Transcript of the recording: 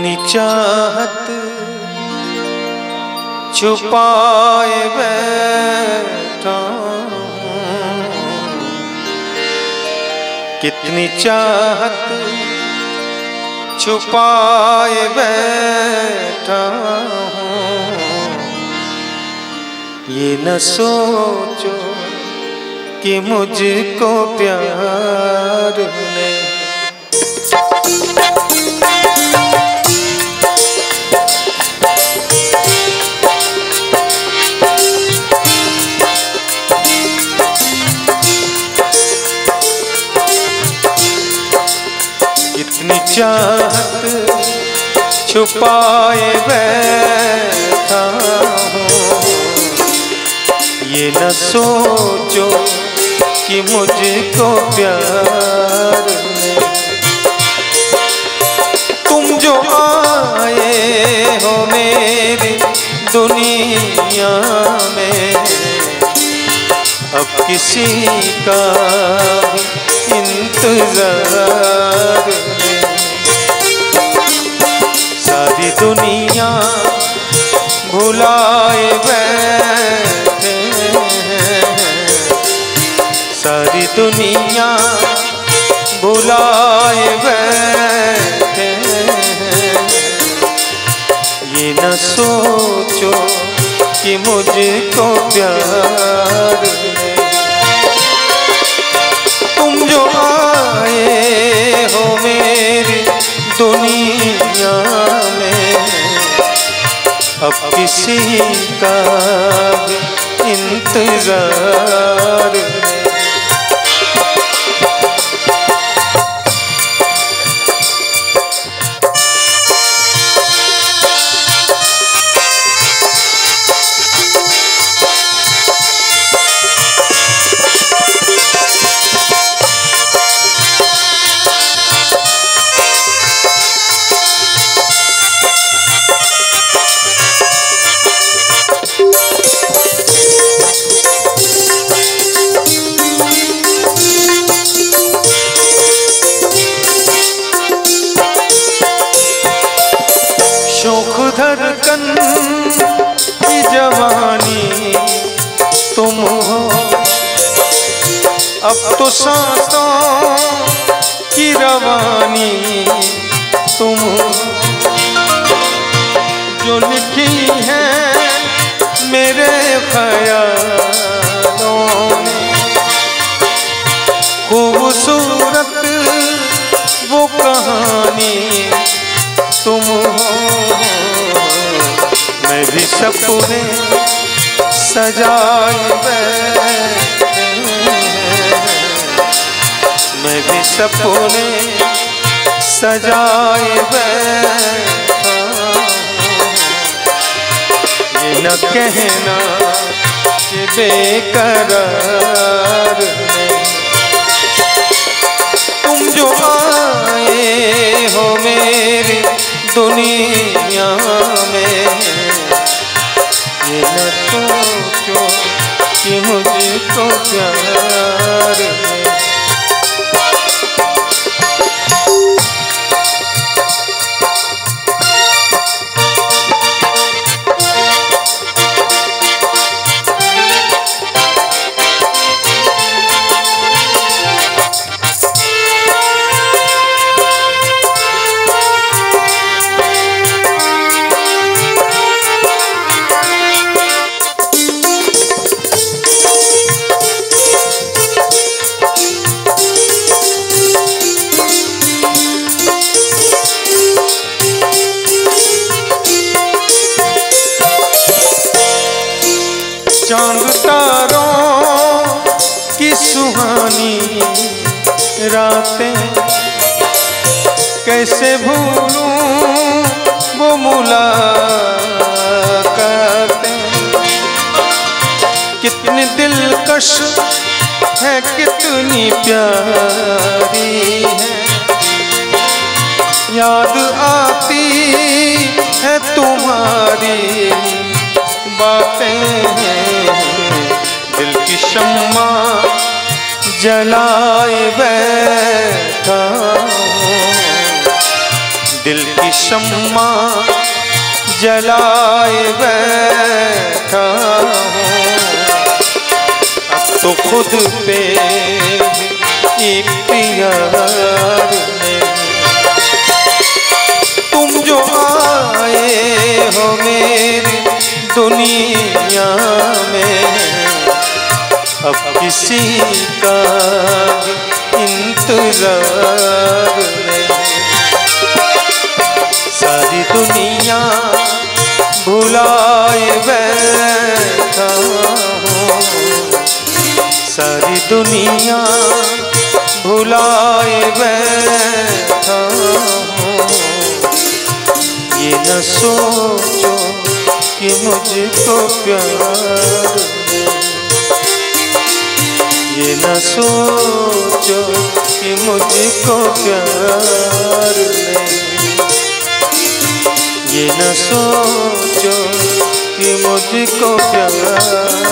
कितनी चाहत छुपाए बैठा हूँ, कितनी चाहत छुपाए बैठा हूँ। ये न सोचो कि मुझको प्यार ने कितनी चाहत छुपाए बैठा हूँ। ये न सोचो कि मुझको प्यार ने तुम जो आए हो मेरी दुनिया में, अब किसी का इंतजार में। सारी दुनिया भुलाए बैठे हैं, सारी दुनिया भुलाए बैठे हैं। ये न सोचो कि मुझको प्यार है। तुम जो आए हो मेरी दुनिया में, अब किसी का इंतजार है। शोख धड़कन की जवानी तुम हो, अब तो सांसों की रवानी तुम हो। जो लिखी है मेरे ख्यालों में, खूबसूरत वो कहानी तुम हो। मैं भी सपने सजाए बैठे, मैं भी सपने सजाए बैठा। ये न कहना कि बेकरार नहीं, तुम जो आए हो मेरी दुनिया में। ये न सोचो कि मुझको प्यार है। चांद तारों की सुहानी रातें कैसे भूलूं वो मुलाकातें। कितनी दिलकश है कितनी प्यारी है, याद आती है तुम्हारी बातें। दिल की शम्मा जलाए बैठा हूँ, दिल की की शम्मा जलाए बैठा हूँ। अब तो खुद पे इख्तियार नहीं। तुम जो आए हो मेरी दुनिया में, अब किसी का इंतजार नहीं। सारी दुनिया भुलाए बैठा हूँ, सारी दुनिया भुलाए बैठा हूँ। ये न सोचो कि मुझको प्यार नहीं, ये न सोचो कि मुझको प्यार नहीं, ये न सोचो कि मुझको प्यार